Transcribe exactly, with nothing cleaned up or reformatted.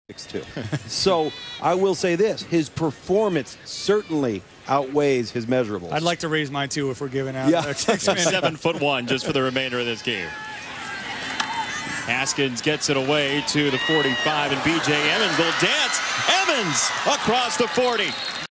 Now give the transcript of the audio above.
Too. So I will say this, his performance certainly outweighs his measurables. I'd like to raise mine too if we're giving out yeah. uh, seven foot one just for the remainder of this game. Haskins gets it away to the forty-five, and B J Emmons will dance. Emmons across the forty.